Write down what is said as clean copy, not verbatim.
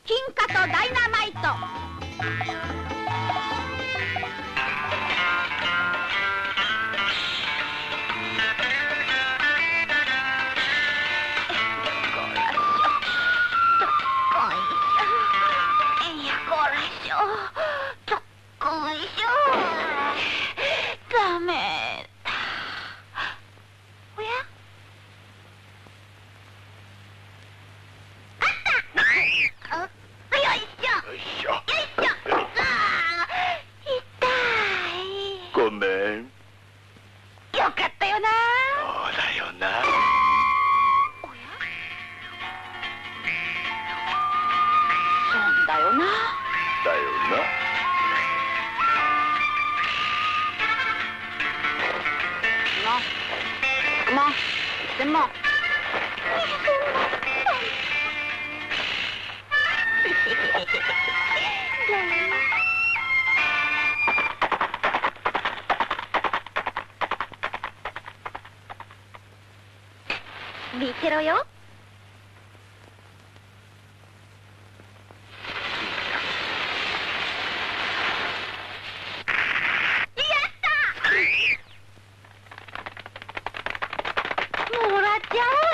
金貨とダイナマイト。ダメだ。おや？あった。よいしょ。よいしょ。ああ、痛い。 ごめん。 よかったよな。 そうだよな。 おや？そうだよな。 だよな。 もうでも見てろよ。やった。もらっちゃおう。